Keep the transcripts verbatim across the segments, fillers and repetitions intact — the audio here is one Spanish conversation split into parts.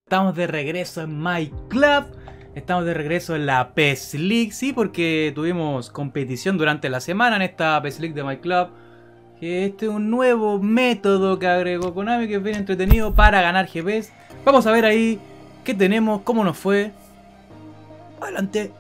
Estamos de regreso en My Club. Estamos de regreso en la P E S League. Sí, porque tuvimos competición durante la semana en esta P E S League de My Club. Que este es un nuevo método que agregó Konami, que es bien entretenido para ganar G Ps. Vamos a ver ahí qué tenemos, cómo nos fue. Adelante.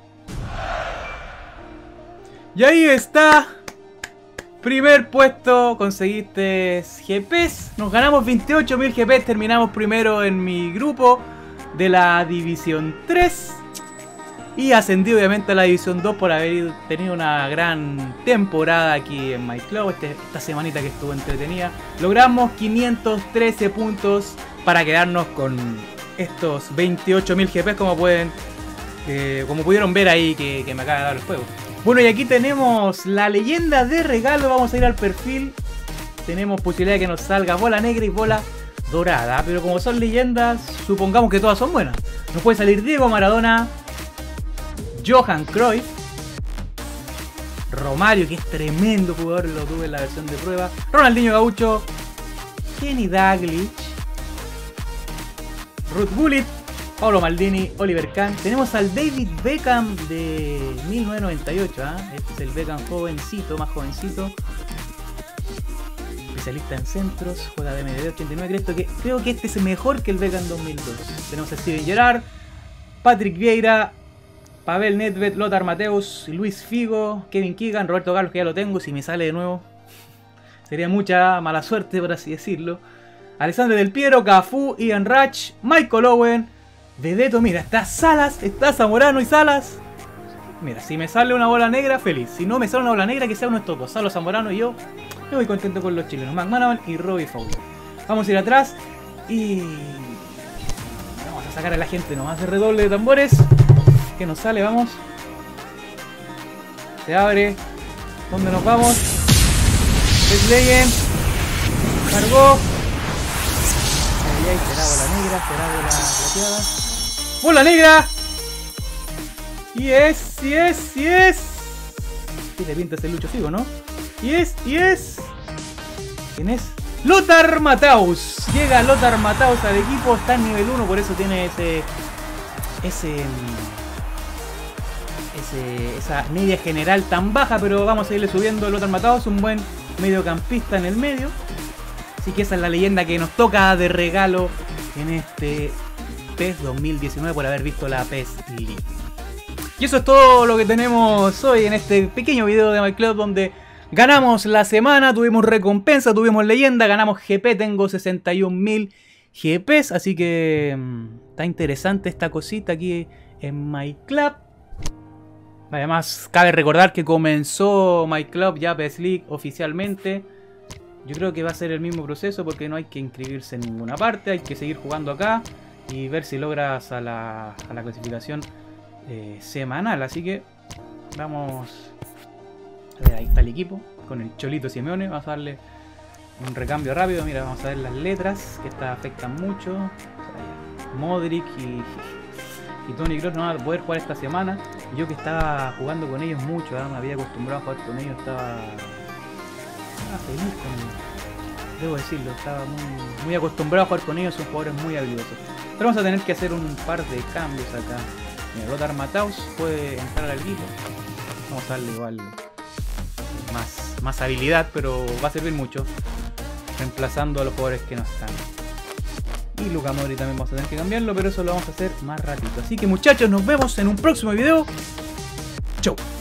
Y ahí está. Primer puesto, conseguiste G Ps. Nos ganamos veintiocho mil G Ps. Terminamos primero en mi grupo de la División tres. Y ascendí obviamente a la División dos por haber tenido una gran temporada aquí en My Club. Este, esta semanita que estuvo entretenida. Logramos quinientos trece puntos para quedarnos con estos veintiocho mil G Ps, como pueden, eh, como pudieron ver ahí que, que me acaba de dar el juego. Bueno, y aquí tenemos la leyenda de regalo. Vamos a ir al perfil. Tenemos posibilidad de que nos salga bola negra y bola dorada. Pero como son leyendas, supongamos que todas son buenas. Nos puede salir Diego Maradona, Johan Cruyff, Romario, que es tremendo jugador, lo tuve en la versión de prueba, Ronaldinho Gaucho, Kenny Dalglish, Ruud Gullit, Paolo Maldini, Oliver Kahn. Tenemos al David Beckham de mil novecientos noventa y ocho, ¿eh? Este es el Beckham jovencito, más jovencito. Especialista en centros, juega de M D B ochenta y nueve. Creo que, creo que este es mejor que el Beckham dos mil dos. Tenemos a Steven Gerrard, Patrick Vieira, Pavel Nedved, Lothar Matthäus, Luis Figo, Kevin Keegan, Roberto Carlos, que ya lo tengo. Si me sale de nuevo sería mucha mala suerte, por así decirlo. Alessandro Del Piero, Cafú, Ian Ratch, Michael Owen, Vedeto. Mira, está Salas, está Zamorano y Salas. Mira, si me sale una bola negra, feliz. Si no me sale una bola negra, que sea uno de estos dos, Salo, Zamorano y yo. Me voy contento con los chilenos, McManaman y Robbie Fowler. Vamos a ir atrás y vamos a sacar a la gente nomás de redoble de tambores. Que nos sale, vamos. Se abre. ¿Dónde nos vamos? Best Legend. Cargó. Ahí, ahí, será bola negra, será bola plateada. ¡Bola negra! Y es, y es, y es. Tiene pinta ese Lucho Figo, ¿no? Y es, y es. ¿Quién es? Lothar Matthäus. Llega Lothar Matthäus al equipo, está en nivel uno, por eso tiene ese. Ese. Ese, esa media general tan baja, pero vamos a irle subiendo. Lothar Matthäus, un buen mediocampista en el medio. Así que esa es la leyenda que nos toca de regalo en este P E S dos mil diecinueve por haber visto la P E S League. Y eso es todo lo que tenemos hoy en este pequeño video de My Club, donde ganamos la semana, tuvimos recompensa, tuvimos leyenda, ganamos G P. Tengo sesenta y un mil G Ps, así que mmm, está interesante esta cosita aquí en My Club. Además, cabe recordar que comenzó My Club ya P E S League oficialmente. Yo creo que va a ser el mismo proceso porque no hay que inscribirse en ninguna parte. Hay que seguir jugando acá y ver si logras a la, a la clasificación eh, semanal. Así que vamos a ver, ahí está el equipo con el Cholito Simeone. Vamos a darle un recambio rápido. Mira, vamos a ver las letras que estas afectan mucho. Modric y... y Toni Kroos no van a poder jugar esta semana. Yo que estaba jugando con ellos mucho, ¿eh? Me había acostumbrado a jugar con ellos, estaba, estaba feliz con... debo decirlo, estaba muy, muy acostumbrado a jugar con ellos, son jugadores muy habilidosos. Pero vamos a tener que hacer un par de cambios acá. Mira, Lothar Matthäus puede entrar al equipo. Vamos a darle igual más, más habilidad, pero va a servir mucho, reemplazando a los jugadores que no están. Y Luka Modric también vamos a tener que cambiarlo, pero eso lo vamos a hacer más ratito. Así que muchachos, nos vemos en un próximo video. Chau.